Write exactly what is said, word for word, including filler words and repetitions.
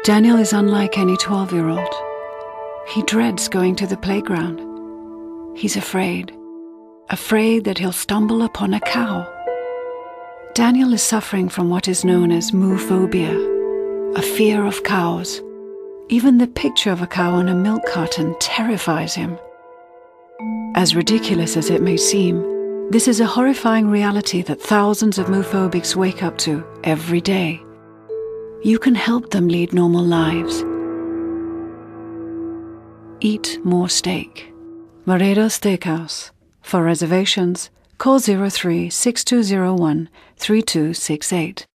Daniel is unlike any twelve-year-old. He dreads going to the playground. He's afraid. Afraid that he'll stumble upon a cow. Daniel is suffering from what is known as Moophobia, a fear of cows. Even the picture of a cow on a milk carton terrifies him. As ridiculous as it may seem, this is a horrifying reality that thousands of Moophobics wake up to every day. You can help them lead normal lives. Eat more steak. Maredo Steakhouse. For reservations, call zero three, six two zero one, three two six eight.